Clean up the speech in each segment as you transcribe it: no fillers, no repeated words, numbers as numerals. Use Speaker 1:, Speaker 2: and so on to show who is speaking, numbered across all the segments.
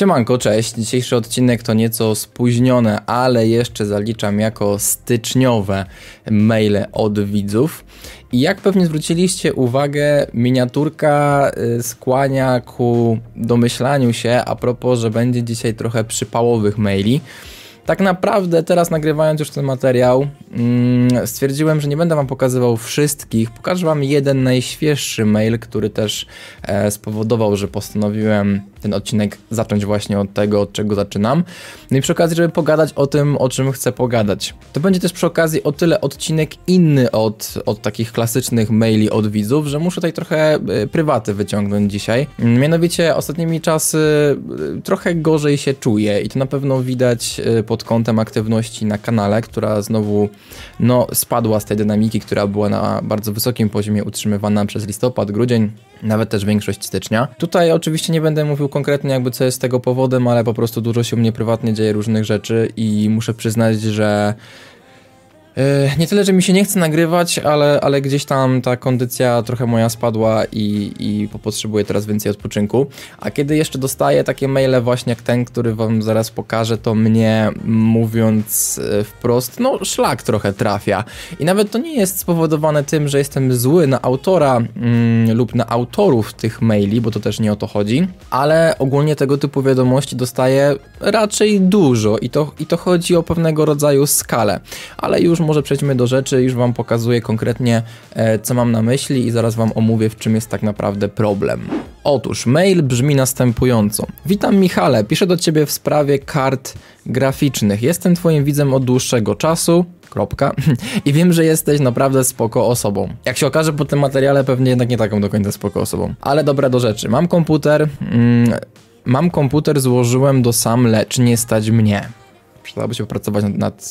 Speaker 1: Siemanko, cześć. Dzisiejszy odcinek to nieco spóźnione, ale jeszcze zaliczam jako styczniowe maile od widzów. I jak pewnie zwróciliście uwagę, miniaturka skłania ku domyślaniu się a propos, że będzie dzisiaj trochę przypałowych maili. Tak naprawdę teraz, nagrywając już ten materiał, stwierdziłem, że nie będę wam pokazywał wszystkich. Pokażę wam jeden najświeższy mail, który też spowodował, że postanowiłem ten odcinek zacząć właśnie od tego, od czego zaczynam. No i przy okazji, żeby pogadać o tym, o czym chcę pogadać. To będzie też przy okazji o tyle odcinek inny od takich klasycznych maili od widzów, że muszę tutaj trochę prywaty wyciągnąć dzisiaj. Mianowicie ostatnimi czasy trochę gorzej się czuję i to na pewno widać pod kątem aktywności na kanale, która znowu spadła z tej dynamiki, która była na bardzo wysokim poziomie utrzymywana przez listopad, grudzień, nawet też większość stycznia. Tutaj oczywiście nie będę mówił konkretnie jakby co jest tego powodem, ale po prostu dużo się u mnie prywatnie dzieje różnych rzeczy i muszę przyznać, że nie tyle, że mi się nie chce nagrywać, ale gdzieś tam ta kondycja trochę moja spadła i potrzebuję teraz więcej odpoczynku. A kiedy jeszcze dostaję takie maile właśnie jak ten, który wam zaraz pokażę, to mnie, mówiąc wprost, szlak trochę trafia. I nawet to nie jest spowodowane tym, że jestem zły na autora lub na autorów tych maili, bo to też nie o to chodzi, ale ogólnie tego typu wiadomości dostaję raczej dużo i to chodzi o pewnego rodzaju skalę. Ale już może przejdźmy do rzeczy, już wam pokazuję konkretnie, co mam na myśli i zaraz wam omówię, w czym jest tak naprawdę problem. Otóż mail brzmi następująco. Witam Michale, piszę do ciebie w sprawie kart graficznych. Jestem twoim widzem od dłuższego czasu. I wiem, że jesteś naprawdę spoko osobą. Jak się okaże po tym materiale, pewnie jednak nie taką do końca spoko osobą. Ale dobra, do rzeczy. Mam komputer, złożyłem do SAM, lecz nie stać mnie. Przydałoby się popracować nad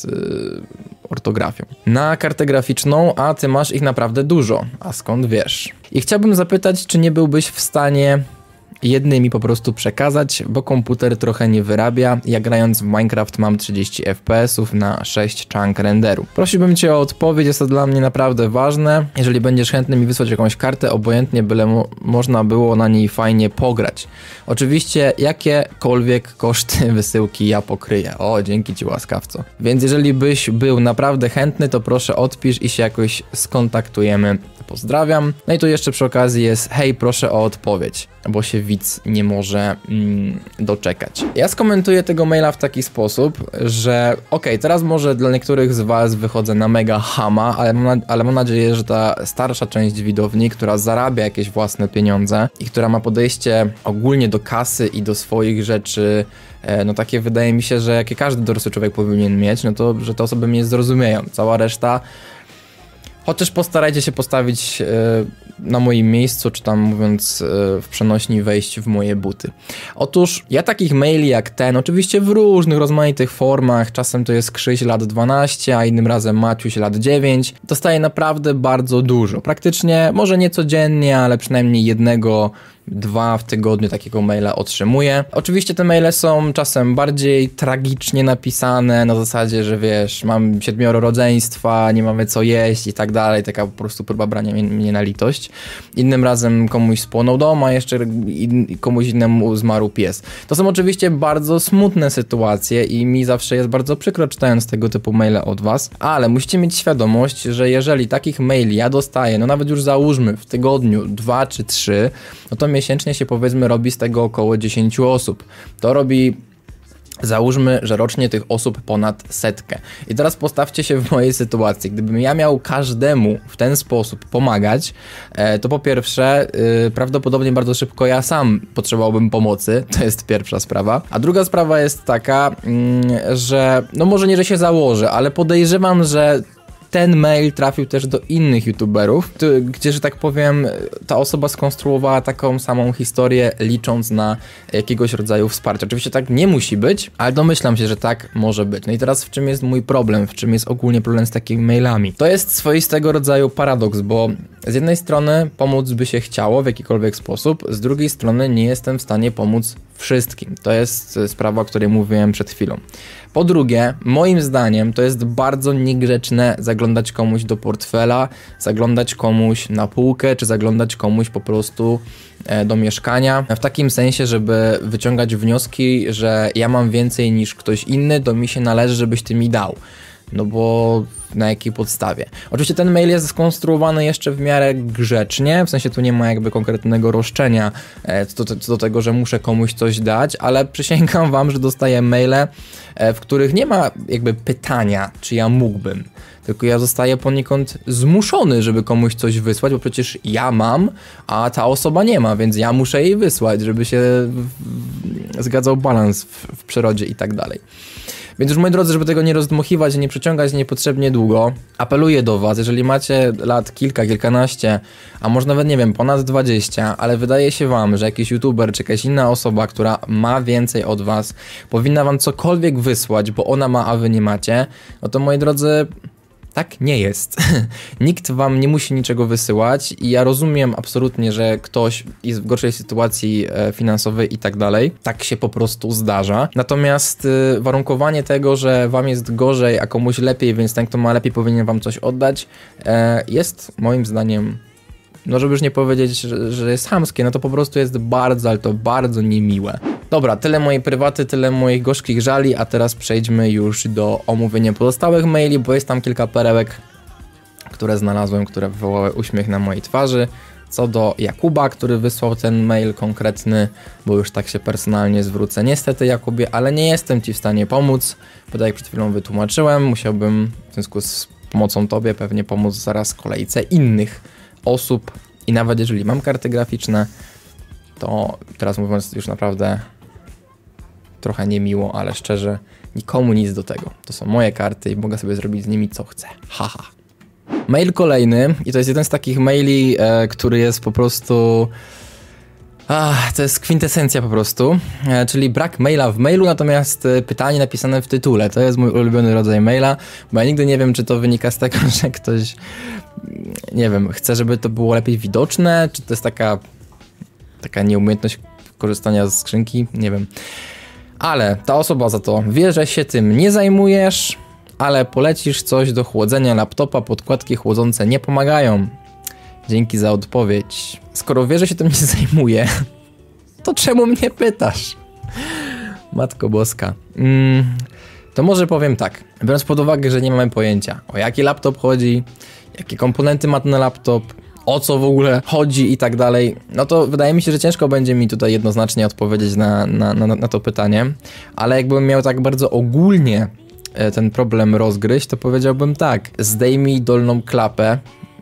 Speaker 1: ortografią. Na kartę graficzną, a ty masz ich naprawdę dużo. A skąd wiesz? I chciałbym zapytać, czy nie byłbyś w stanie jednymi po prostu przekazać, bo komputer trochę nie wyrabia. Ja grając w Minecraft mam 30 fps na 6 chunk renderu. Prosiłbym cię o odpowiedź, jest to dla mnie naprawdę ważne. Jeżeli będziesz chętny mi wysłać jakąś kartę, obojętnie, byle można było na niej fajnie pograć. Oczywiście jakiekolwiek koszty wysyłki ja pokryję. O, dzięki ci łaskawco. Więc jeżeli byś był naprawdę chętny, to proszę odpisz i się jakoś skontaktujemy. Pozdrawiam. No i tu jeszcze przy okazji jest hej, proszę o odpowiedź, bo się widz nie może doczekać. Ja skomentuję tego maila w taki sposób, że teraz może dla niektórych z was wychodzę na mega chama, ale mam nadzieję, że ta starsza część widowni, która zarabia jakieś własne pieniądze i która ma podejście ogólnie do kasy i do swoich rzeczy, takie wydaje mi się, że jakie każdy dorosły człowiek powinien mieć, to że te osoby mnie zrozumieją. Cała reszta, chociaż postarajcie się postawić na moim miejscu, czy tam mówiąc w przenośni, wejść w moje buty. Otóż ja takich maili jak ten, oczywiście w różnych rozmaitych formach, czasem to jest Krzyś lat 12, a innym razem Maciuś lat 9, dostaję naprawdę bardzo dużo. Praktycznie, może nie codziennie, ale przynajmniej jednego, 2 w tygodniu takiego maila otrzymuję. Oczywiście te maile są czasem bardziej tragicznie napisane, na zasadzie, że wiesz, mam 7 rodzeństwa, nie mamy co jeść i tak dalej, taka po prostu próba brania mnie na litość. Innym razem komuś spłonął dom, a jeszcze komuś innemu zmarł pies. To są oczywiście bardzo smutne sytuacje i mi zawsze jest bardzo przykro, czytając tego typu maile od was, ale musicie mieć świadomość, że jeżeli takich maili ja dostaję, nawet już załóżmy w tygodniu 2 czy 3, to miesięcznie się powiedzmy robi z tego około 10 osób. To robi, załóżmy, że rocznie tych osób ponad 100. I teraz postawcie się w mojej sytuacji. Gdybym ja miał każdemu w ten sposób pomagać, to po pierwsze prawdopodobnie bardzo szybko ja sam potrzebowałbym pomocy. To jest pierwsza sprawa. A druga sprawa jest taka, że może nie, że się założę, ale podejrzewam, że ten mail trafił też do innych youtuberów, gdzie, że tak powiem, ta osoba skonstruowała taką samą historię, licząc na jakiegoś rodzaju wsparcie. Oczywiście tak nie musi być, ale domyślam się, że tak może być. No i teraz w czym jest mój problem? W czym jest ogólnie problem z takimi mailami? To jest swoistego rodzaju paradoks, bo z jednej strony pomóc by się chciało w jakikolwiek sposób, z drugiej strony nie jestem w stanie pomóc wszystkim. To jest sprawa, o której mówiłem przed chwilą. Po drugie, moim zdaniem to jest bardzo niegrzeczne zaglądanie zaglądać komuś do portfela, zaglądać komuś na półkę, czy zaglądać komuś po prostu do mieszkania. W takim sensie, żeby wyciągać wnioski, że ja mam więcej niż ktoś inny, to mi się należy, żebyś ty mi dał. No bo na jakiej podstawie? Oczywiście ten mail jest skonstruowany jeszcze w miarę grzecznie, w sensie tu nie ma jakby konkretnego roszczenia co do tego, że muszę komuś coś dać, ale przysięgam wam, że dostaję maile, w których nie ma jakby pytania, czy ja mógłbym, tylko ja zostaję poniekąd zmuszony, żeby komuś coś wysłać, bo przecież ja mam, a ta osoba nie ma, więc ja muszę jej wysłać, żeby się zgadzał balans w przyrodzie i tak dalej. Więc już moi drodzy, żeby tego nie rozdmuchiwać i nie przeciągać niepotrzebnie długo, apeluję do was, jeżeli macie lat kilka, kilkanaście, a może nawet nie wiem, ponad 20, ale wydaje się wam, że jakiś youtuber czy jakaś inna osoba, która ma więcej od was, powinna wam cokolwiek wysłać, bo ona ma, a wy nie macie, no to moi drodzy, tak nie jest. Nikt wam nie musi niczego wysyłać i ja rozumiem absolutnie, że ktoś jest w gorszej sytuacji finansowej i tak dalej. Tak się po prostu zdarza. Natomiast warunkowanie tego, że wam jest gorzej, a komuś lepiej, więc ten, kto ma lepiej, powinien wam coś oddać, jest moim zdaniem, no żeby już nie powiedzieć, że jest chamskie, no to po prostu jest bardzo, ale to bardzo niemiłe. Dobra, tyle mojej prywaty, tyle moich gorzkich żali, a teraz przejdźmy już do omówienia pozostałych maili, bo jest tam kilka perełek, które znalazłem, które wywołały uśmiech na mojej twarzy. Co do Jakuba, który wysłał ten mail konkretny, bo już tak się personalnie zwrócę. Niestety, Jakubie, ale nie jestem ci w stanie pomóc, bo tak jak przed chwilą wytłumaczyłem, musiałbym w związku z pomocą tobie pewnie pomóc zaraz kolejce innych osób i nawet jeżeli mam karty graficzne, to teraz mówiąc już naprawdę trochę niemiło, ale szczerze, nikomu nic do tego. To są moje karty i mogę sobie zrobić z nimi co chcę. Haha. Mail kolejny i to jest jeden z takich maili, który jest po prostu... to jest kwintesencja po prostu, czyli brak maila w mailu, natomiast pytanie napisane w tytule. To jest mój ulubiony rodzaj maila, bo ja nigdy nie wiem, czy to wynika z tego, że ktoś, nie wiem, chce, żeby to było lepiej widoczne, czy to jest taka nieumiejętność korzystania z skrzynki, nie wiem. Ale ta osoba za to wie, że się tym nie zajmujesz, ale polecisz coś do chłodzenia laptopa, podkładki chłodzące nie pomagają. Dzięki za odpowiedź. Skoro wiesz, że się tym nie zajmuję, to czemu mnie pytasz? Matko Boska. To może powiem tak. Biorąc pod uwagę, że nie mamy pojęcia, o jaki laptop chodzi, jakie komponenty ma ten laptop, o co w ogóle chodzi i tak dalej, no to wydaje mi się, że ciężko będzie mi tutaj jednoznacznie odpowiedzieć na to pytanie, ale jakbym miał tak bardzo ogólnie ten problem rozgryźć, to powiedziałbym tak, zdejmij dolną klapę,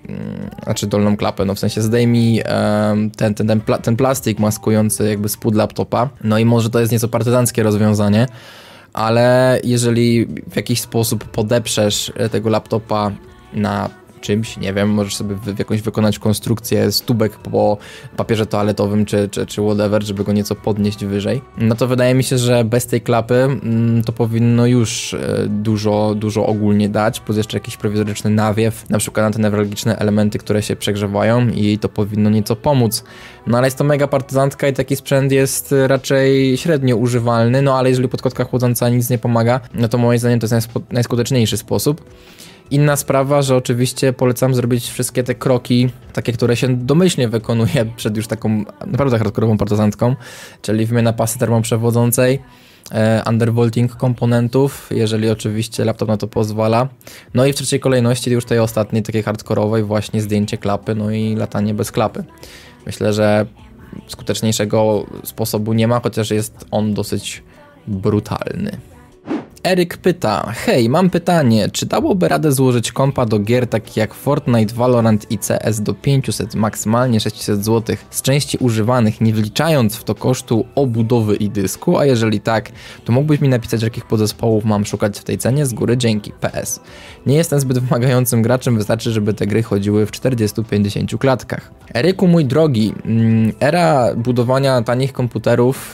Speaker 1: no w sensie zdejmij ten plastik maskujący jakby spód laptopa, no i może to jest nieco partyzanckie rozwiązanie, ale jeżeli w jakiś sposób podeprzesz tego laptopa na czymś, nie wiem, możesz sobie jakąś wykonać konstrukcję z tubek po papierze toaletowym czy whatever, żeby go nieco podnieść wyżej, no to wydaje mi się, że bez tej klapy to powinno już dużo ogólnie dać, plus jeszcze jakiś prowizoryczny nawiew, na przykład na te newralgiczne elementy, które się przegrzewają i jej to powinno nieco pomóc. No ale jest to mega partyzantka i taki sprzęt jest raczej średnio używalny, no ale jeżeli podkładka chłodząca nic nie pomaga, no to moim zdaniem to jest najskuteczniejszy sposób. Inna sprawa, że oczywiście polecam zrobić wszystkie te kroki, takie, które się domyślnie wykonuje przed już taką naprawdę hardkorową partyzantką, czyli wymiana pasy termoprzewodzącej, undervolting komponentów, jeżeli oczywiście laptop na to pozwala. No i w trzeciej kolejności już tej ostatniej, takiej hardkorowej, właśnie zdjęcie klapy, no i latanie bez klapy. Myślę, że skuteczniejszego sposobu nie ma, chociaż jest on dosyć brutalny. Eryk pyta, hej, mam pytanie, czy dałoby radę złożyć kompa do gier takich jak Fortnite, Valorant i CS do 500, maksymalnie 600 zł z części używanych, nie wliczając w to kosztu obudowy i dysku, a jeżeli tak, to mógłbyś mi napisać, jakich podzespołów mam szukać w tej cenie, z góry dzięki, PS. Nie jestem zbyt wymagającym graczem, wystarczy, żeby te gry chodziły w 40-50 klatkach. Eryku, mój drogi, era budowania tanich komputerów,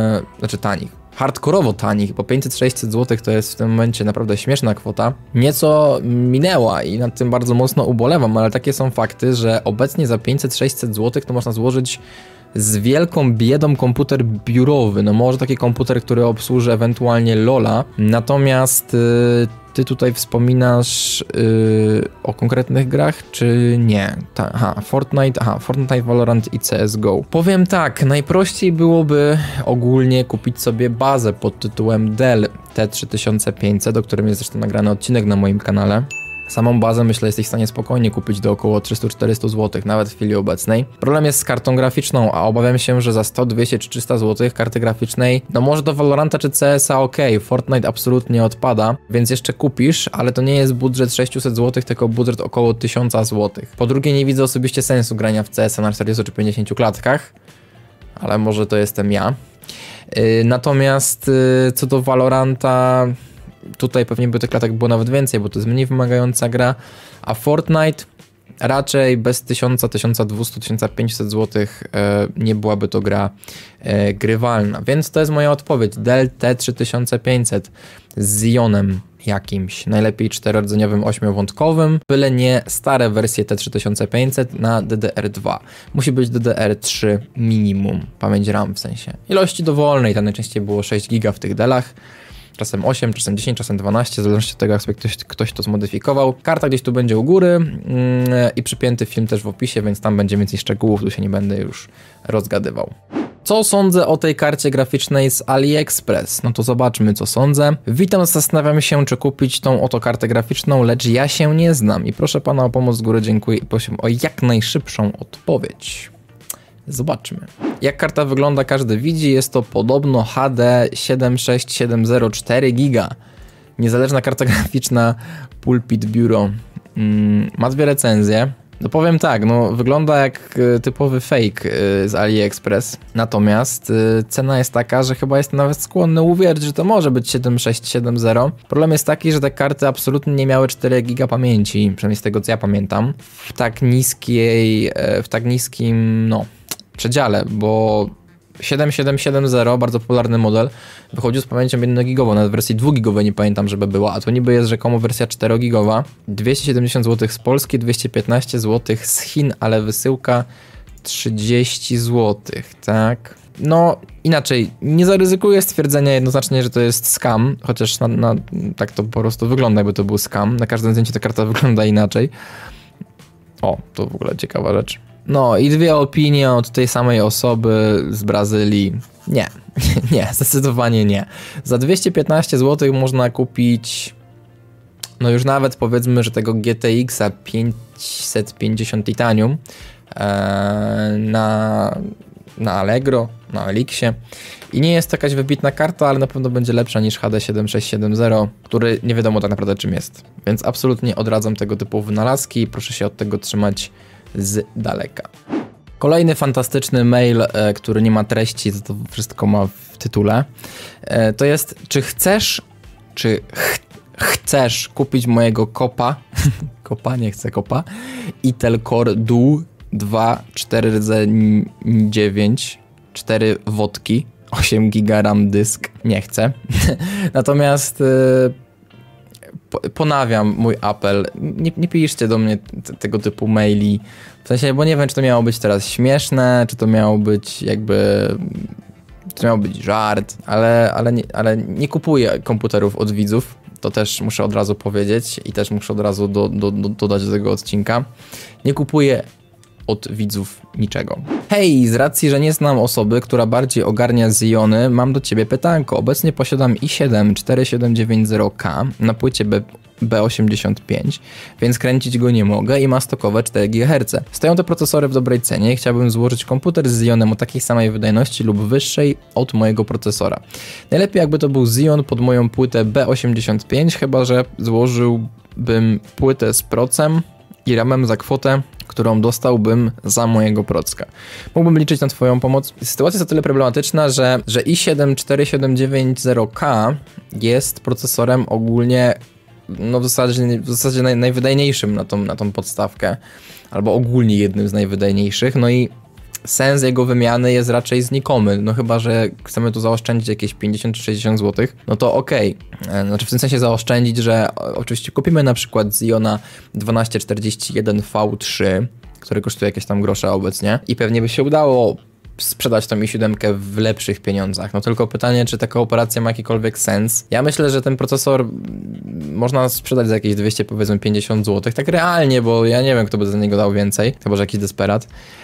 Speaker 1: hardkorowo tanich, bo 500-600 zł to jest w tym momencie naprawdę śmieszna kwota, nieco minęła i nad tym bardzo mocno ubolewam, ale takie są fakty, że obecnie za 500-600 zł to można złożyć z wielką biedą komputer biurowy, no może taki komputer, który obsłuży ewentualnie LOLa, natomiast ty tutaj wspominasz o konkretnych grach, czy nie? Fortnite, Valorant i CSGO. Powiem tak, najprościej byłoby ogólnie kupić sobie bazę pod tytułem Dell T3500, o którym jest zresztą nagrany odcinek na moim kanale. Samą bazę, myślę, jesteś w stanie spokojnie kupić do około 300-400 zł, nawet w chwili obecnej. Problem jest z kartą graficzną, a obawiam się, że za 100, 200 czy 300 zł karty graficznej, no może do Valoranta czy CS-a Fortnite absolutnie odpada, więc jeszcze kupisz, ale to nie jest budżet 600 zł, tylko budżet około 1000 zł. Po drugie, nie widzę osobiście sensu grania w CS-a na 40 czy 50 klatkach, ale może to jestem ja. Natomiast co do Valoranta, tutaj pewnie by tych klatek było nawet więcej, bo to jest mniej wymagająca gra, a Fortnite raczej bez 1000, 1200, 1500 zł nie byłaby to gra grywalna, więc to jest moja odpowiedź. Dell T3500 z Xionem jakimś, najlepiej 4-rdzeniowym, 8-wątkowym, byle nie stare wersje T3500 na DDR2. Musi być DDR3 minimum, pamięć RAM w sensie. Ilości dowolnej, tam najczęściej było 6 GB w tych Dellach. Czasem 8, czasem 10, czasem 12, w zależności od tego, jak sobie ktoś to zmodyfikował. Karta gdzieś tu będzie u góry i przypięty film też w opisie, więc tam będzie więcej szczegółów, tu się nie będę już rozgadywał. Co sądzę o tej karcie graficznej z AliExpress? No to zobaczmy, co sądzę. Witam, zastanawiam się, czy kupić tą oto kartę graficzną, lecz ja się nie znam i proszę pana o pomoc z góry, dziękuję i proszę o jak najszybszą odpowiedź. Zobaczmy. Jak karta wygląda, każdy widzi. Jest to podobno HD 76704 GB. Niezależna karta graficzna Pulpit Bureau. Ma 2 recenzje. No powiem tak, no wygląda jak typowy fake z AliExpress. Natomiast cena jest taka, że chyba jestem nawet skłonny uwierzyć, że to może być 7670. Problem jest taki, że te karty absolutnie nie miały 4 GB pamięci, przynajmniej z tego co ja pamiętam. W tak niskim, no, przedziale, bo 7770, bardzo popularny model, wychodził z pamięcią 1 GB, nawet w wersji 2 GB nie pamiętam, żeby była, a to niby jest rzekomo wersja 4 GB. 270 zł z Polski, 215 zł z Chin, ale wysyłka 30 zł, tak? No inaczej, nie zaryzykuję stwierdzenia jednoznacznie, że to jest scam, chociaż tak to po prostu wygląda, jakby to był scam. Na każdym zdjęciu ta karta wygląda inaczej. O, to w ogóle ciekawa rzecz. No i 2 opinie od tej samej osoby z Brazylii. Nie, zdecydowanie nie. Za 215 zł można kupić, no już nawet powiedzmy, że tego GTX-a 550 Titanium na Allegro, na Elixie. I nie jest to jakaś wybitna karta, ale na pewno będzie lepsza niż HD 7670, który nie wiadomo tak naprawdę czym jest. Więc absolutnie odradzam tego typu wynalazki i proszę się od tego trzymać z daleka. Kolejny fantastyczny mail, który nie ma treści, to wszystko ma w tytule, to jest: czy chcesz kupić mojego kopa, nie chcę kopa, Intel Core Duo 2 4-9 4 wodki, 8 GB RAM dysk? Nie chcę. Natomiast ponawiam mój apel, nie piszcie do mnie tego typu maili, w sensie, bo nie wiem, czy to miało być teraz śmieszne, czy to miało być żart, ale nie kupuję komputerów od widzów, to też muszę od razu powiedzieć i też muszę od razu dodać do tego odcinka. Nie kupuję od widzów niczego. Hej, z racji, że nie znam osoby, która bardziej ogarnia Xiony, mam do ciebie pytanko. Obecnie posiadam i7 4790K na płycie B85, więc kręcić go nie mogę i ma stokowe 4 GHz. Stoją te procesory w dobrej cenie i chciałbym złożyć komputer z Xionem o takiej samej wydajności lub wyższej od mojego procesora. Najlepiej jakby to był Xion pod moją płytę B85, chyba że złożyłbym płytę z procem i ramem za kwotę, którą dostałbym za mojego procka. Mógłbym liczyć na twoją pomoc. Sytuacja jest o tyle problematyczna, że i7 4790K jest procesorem ogólnie, no w zasadzie najwydajniejszym na tą podstawkę, albo ogólnie jednym z najwydajniejszych, no i sens jego wymiany jest raczej znikomy, no chyba że chcemy tu zaoszczędzić jakieś 50 czy 60 zł, no to okej. Znaczy w tym sensie zaoszczędzić, że oczywiście kupimy na przykład Xiona 1241 V3, który kosztuje jakieś tam grosze obecnie i pewnie by się udało sprzedać tą i7 w lepszych pieniądzach. No tylko pytanie, czy taka operacja ma jakikolwiek sens. Ja myślę, że ten procesor można sprzedać za jakieś 200, powiedzmy 50 zł, tak realnie, bo ja nie wiem, kto by za niego dał więcej, chyba że jakiś desperat.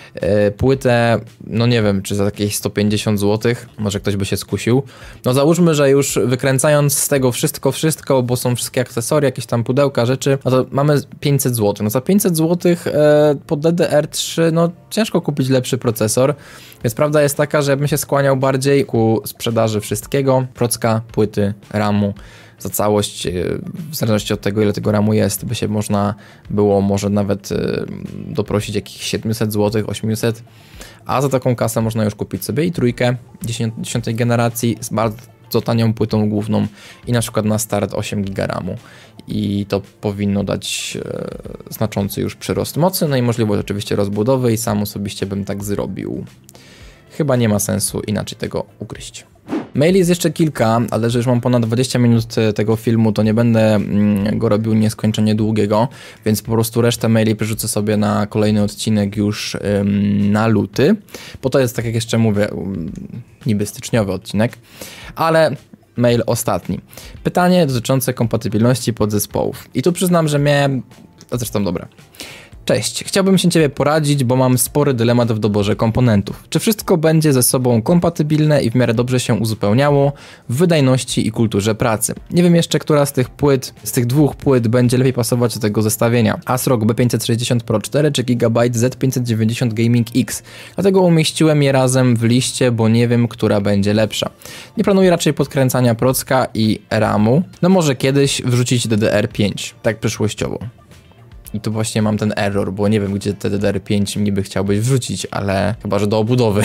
Speaker 1: Płytę, no nie wiem, czy za jakieś 150 zł, może ktoś by się skusił. No załóżmy, że już wykręcając z tego wszystko, bo są wszystkie akcesoria, jakieś tam pudełka, rzeczy, no to mamy 500 zł. No za 500 zł pod DDR3, no ciężko kupić lepszy procesor, więc prawda jest taka, że ja bym się skłaniał bardziej ku sprzedaży wszystkiego, procka, płyty, RAMu, za całość, w zależności od tego, ile tego RAMu jest, by się można było może nawet doprosić jakichś 700 zł, 800, a za taką kasę można już kupić sobie i trójkę 10. generacji z bardzo tanią płytą główną i na przykład na start 8 GB RAMu i to powinno dać znaczący już przyrost mocy, no i możliwość oczywiście rozbudowy i sam osobiście bym tak zrobił. Chyba nie ma sensu inaczej tego ugryźć. Maili jest jeszcze kilka, ale że już mam ponad 20 minut tego filmu, to nie będę go robił nieskończenie długiego, więc po prostu resztę maili przerzucę sobie na kolejny odcinek już na luty, bo to jest, tak jak jeszcze mówię, niby styczniowy odcinek, ale mail ostatni. Pytanie dotyczące kompatybilności podzespołów. I tu przyznam, że miałem... Zresztą dobra. Cześć, chciałbym się Ciebie poradzić, bo mam spory dylemat w doborze komponentów. Czy wszystko będzie ze sobą kompatybilne i w miarę dobrze się uzupełniało w wydajności i kulturze pracy? Nie wiem jeszcze, która z tych dwóch płyt będzie lepiej pasować do tego zestawienia. ASRock B560 Pro 4 czy Gigabyte Z590 Gaming X. Dlatego umieściłem je razem w liście, bo nie wiem, która będzie lepsza. Nie planuję raczej podkręcania procka i RAMu. No może kiedyś wrzucić DDR5, tak przyszłościowo. I tu właśnie mam ten error, bo nie wiem, gdzie te DDR5 niby chciałbyś wrzucić, ale chyba, że do obudowy.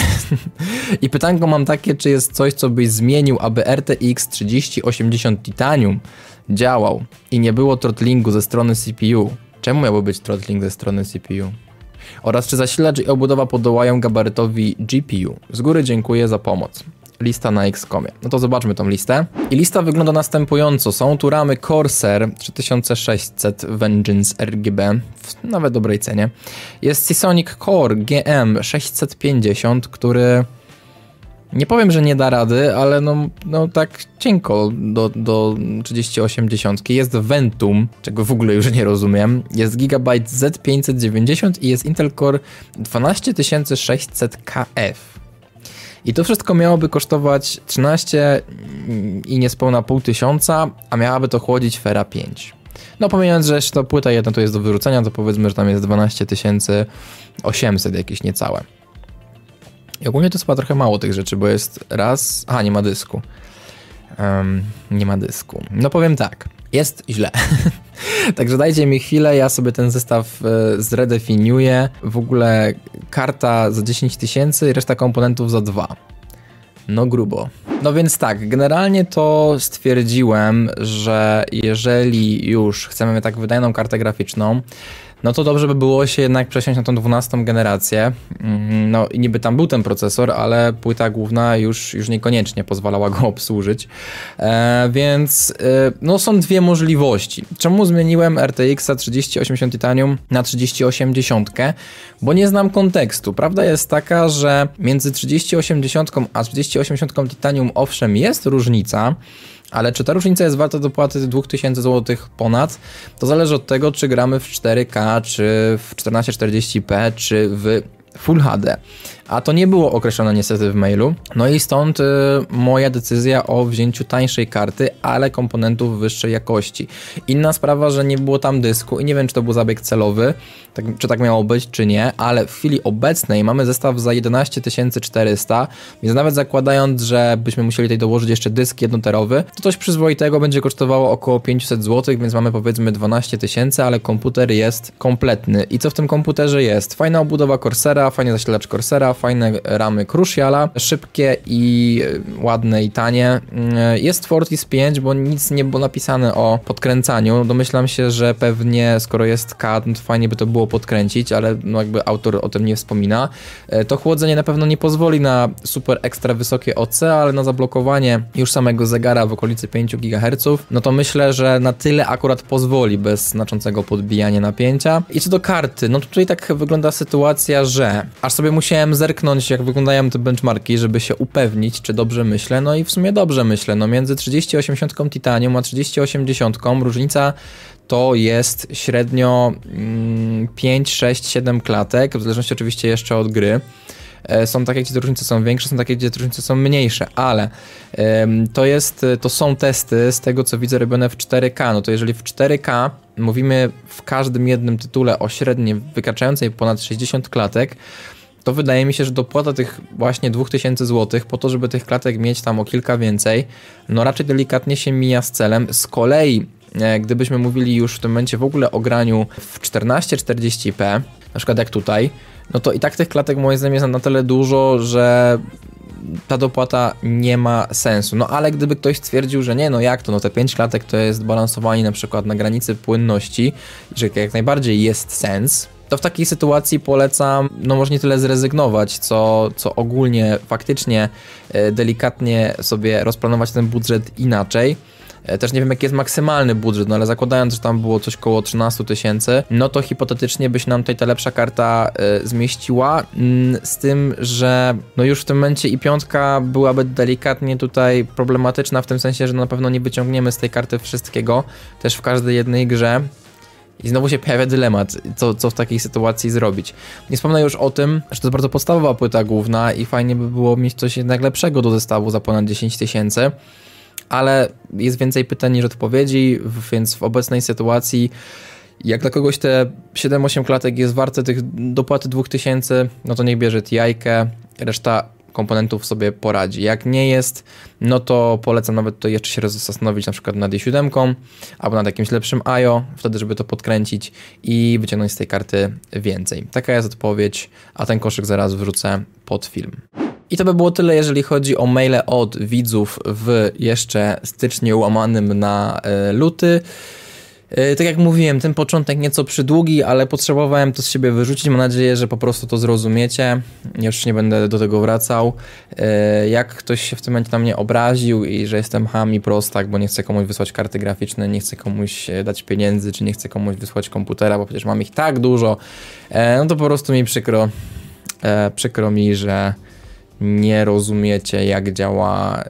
Speaker 1: I pytanko mam takie, czy jest coś, co byś zmienił, aby RTX 3080 Titanium działał i nie było throttlingu ze strony CPU. Czemu miałby być throttling ze strony CPU? Oraz czy zasilacz i obudowa podołają gabarytowi GPU? Z góry dziękuję za pomoc. Lista na XCOMie. No to zobaczmy tą listę. I lista wygląda następująco. Są tu ramy Corsair 3600 Vengeance RGB w nawet dobrej cenie. Jest Seasonic Core GM 650, który nie powiem, że nie da rady, ale no tak cienko do 3080. Jest Ventum, czego w ogóle już nie rozumiem. Jest Gigabyte Z590 i jest Intel Core 12600KF. I to wszystko miałoby kosztować 13 i niespełna pół tysiąca, a miałaby to chłodzić Fera 5. No pomijając, że ta płyta jedna to jest do wyrzucenia, to powiedzmy, że tam jest 12 800 jakieś niecałe. I ogólnie to jest chyba trochę mało tych rzeczy, bo jest raz... Aha, nie ma dysku. Nie ma dysku. No powiem tak, jest źle. Także dajcie mi chwilę, ja sobie ten zestaw zredefiniuję. W ogóle karta za 10 000 i reszta komponentów za 2. No grubo. No więc tak, generalnie to stwierdziłem, że jeżeli już chcemy tak wydajną kartę graficzną, no to dobrze by było się jednak przesiąść na tą 12 generację. No i niby tam był ten procesor, ale płyta główna już niekoniecznie pozwalała go obsłużyć. Więc no są dwie możliwości. Czemu zmieniłem RTX 3080 Titanium na 3080? Bo nie znam kontekstu. Prawda jest taka, że między 3080 a 3080 Titanium owszem jest różnica, ale czy ta różnica jest warta dopłaty 2000 zł ponad, to zależy od tego, czy gramy w 4K, czy w 1440p, czy w Full HD. A to nie było określone niestety w mailu. No i stąd moja decyzja o wzięciu tańszej karty, ale komponentów wyższej jakości. Inna sprawa, że nie było tam dysku i nie wiem, czy to był zabieg celowy, czy tak miało być, czy nie, ale w chwili obecnej mamy zestaw za 11 400, więc nawet zakładając, że byśmy musieli tutaj dołożyć jeszcze dysk 1-terowy, to coś przyzwoitego będzie kosztowało około 500 zł, więc mamy powiedzmy 12 000, ale komputer jest kompletny. I co w tym komputerze jest? Fajna obudowa Corsera, fajny zasilacz Corsera, fajne ramy Cruciala, szybkie i ładne i tanie. Jest Fortis 5, bo nic nie było napisane o podkręcaniu. Domyślam się, że pewnie skoro jest CAD, to fajnie by to było podkręcić, ale no jakby autor o tym nie wspomina. To chłodzenie na pewno nie pozwoli na super ekstra wysokie OC, ale na zablokowanie już samego zegara w okolicy 5 GHz, no to myślę, że na tyle akurat pozwoli bez znaczącego podbijania napięcia. I co do karty, no tutaj tak wygląda sytuacja, że B. Aż sobie musiałem zerknąć, jak wyglądają te benchmarki, żeby się upewnić, czy dobrze myślę. No i w sumie dobrze myślę. No między 3080 Titanium a 3080 różnica to jest średnio 5, 6, 7 klatek, w zależności oczywiście jeszcze od gry. Są takie, gdzie te różnice są większe, są takie, gdzie te różnice są mniejsze, ale to są testy z tego, co widzę, robione w 4K. No to jeżeli w 4K mówimy w każdym jednym tytule o średniej wykraczającej ponad 60 klatek, to wydaje mi się, że dopłata tych właśnie 2000 zł po to, żeby tych klatek mieć tam o kilka więcej, no raczej delikatnie się mija z celem. Z kolei gdybyśmy mówili już w tym momencie w ogóle o graniu w 1440p, na przykład jak tutaj, no to i tak tych klatek moim zdaniem jest na tyle dużo, że ta dopłata nie ma sensu. No ale gdyby ktoś stwierdził, że nie, no jak to, no te 5 klatek to jest balansowanie na przykład na granicy płynności, że jak najbardziej jest sens, to w takiej sytuacji polecam, no może nie tyle zrezygnować, co ogólnie faktycznie delikatnie sobie rozplanować ten budżet inaczej. Też nie wiem, jaki jest maksymalny budżet, no ale zakładając, że tam było coś koło 13 000, no to hipotetycznie by się nam tutaj ta lepsza karta zmieściła, z tym, że no już w tym momencie i piątka byłaby delikatnie tutaj problematyczna, w tym sensie, że na pewno nie wyciągniemy z tej karty wszystkiego, też w każdej jednej grze. I znowu się pojawia dylemat, co w takiej sytuacji zrobić. Nie wspomnę już o tym, że to jest bardzo podstawowa płyta główna i fajnie by było mieć coś jednak lepszego do zestawu za ponad 10 000, ale jest więcej pytań niż odpowiedzi, więc w obecnej sytuacji, jak dla kogoś te 7-8 klatek jest warte tych dopłaty 2000, no to niech bierze TI-kę, reszta komponentów sobie poradzi. Jak nie jest, no to polecam nawet to jeszcze się zastanowić na przykład nad i7 albo nad jakimś lepszym IO, wtedy żeby to podkręcić i wyciągnąć z tej karty więcej. Taka jest odpowiedź, a ten koszyk zaraz wrzucę pod film. I to by było tyle, jeżeli chodzi o maile od widzów w jeszcze styczniu łamanym na luty. Tak jak mówiłem, ten początek nieco przydługi, ale potrzebowałem to z siebie wyrzucić. Mam nadzieję, że po prostu to zrozumiecie. Już nie będę do tego wracał. Jak ktoś się w tym momencie na mnie obraził i że jestem ham i prostak, bo nie chcę komuś wysłać karty graficznej, nie chcę komuś dać pieniędzy, czy nie chcę komuś wysłać komputera, bo przecież mam ich tak dużo, no to po prostu mi przykro. Przykro mi, że nie rozumiecie, jak działa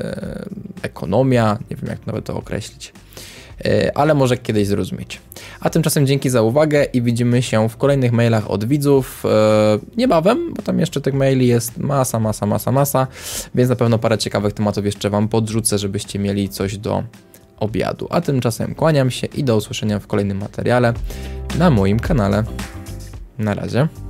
Speaker 1: ekonomia. Nie wiem, jak nawet to określić. Ale może kiedyś zrozumiecie. A tymczasem dzięki za uwagę i widzimy się w kolejnych mailach od widzów niebawem, bo tam jeszcze tych maili jest masa, więc na pewno parę ciekawych tematów jeszcze wam podrzucę, żebyście mieli coś do obiadu. A tymczasem kłaniam się i do usłyszenia w kolejnym materiale na moim kanale. Na razie.